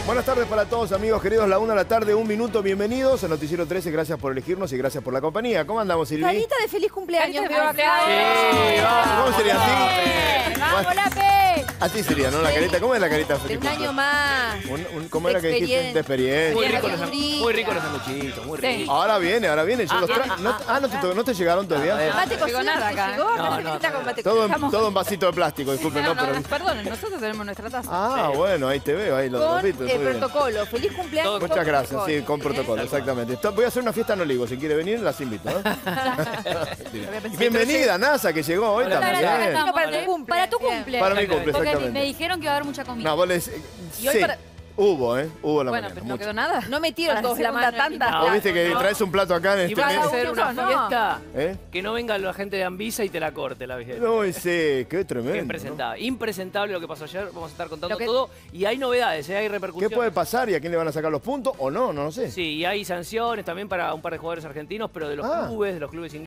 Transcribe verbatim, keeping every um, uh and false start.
Buenas tardes para todos, amigos queridos. La una de la tarde, un minuto. Bienvenidos a Noticiero trece. Gracias por elegirnos y gracias por la compañía. ¿Cómo andamos, Silvi? Carita de feliz cumpleaños. Carita de cumpleaños. Sí, vamos. ¿Cómo sería así? ¡Vamos, Lape! Así sería, ¿no? La carita. ¿Cómo es la carita De feliz? un año más. Un- un- ¿Cómo era que dijiste? De experiencia. Muy Bien, rico los, bien. muy rico los sanguchitos, muy Sí. rico. Ahora viene, ahora viene. Yo los tra- no, ah, no te, no te llegaron todavía. Mate llegó cocido, nada ¿te acá, llegó? ¿eh? No, Parece no, que está con no. mate Todo, cocido. en- todo en vasito de plástico, disculpen, No, ¿no? no, Pero... perdonen, nosotros tenemos nuestra taza. Ah, bueno, ahí te veo, ahí los Con papitos, muy el bien. protocolo. Feliz cumpleaños. Todo- con Muchas gracias, protocolo. sí, con protocolo, exactamente. Esto- Voy a hacer una fiesta en Olivo, si quiere venir, las invito, ¿no? Bienvenida, NASA, que llegó hoy Hola, también. Nasa. Vino para tu cumple. Para tu Bien. cumple. Para mi cumple, Porque me exactamente. dijeron que iba a haber mucha comida. No, vos les... Y hoy sí, para- hubo, ¿eh? Hubo la Bueno, mañana, pero no mucho. quedó nada. No metieron Para todos la segunda mano. tanda. No, Vos viste que no. traes un plato acá en Y este... vas a mes. hacer una No. fiesta ¿Eh? que no venga la gente de Anvisa y te la corte la fiesta. No, sí, qué Qué tremendo. ¿no? impresentable. Impresentable lo que pasó ayer. Vamos a estar contando Lo que- todo. Y hay novedades, ¿eh? Hay ¿Qué repercusiones. puede pasar y a quién le van a sacar los puntos o no? No lo sé. Sí, y hay sanciones también para un par de jugadores argentinos, pero de los Ah. clubes, de los clubes ingleses.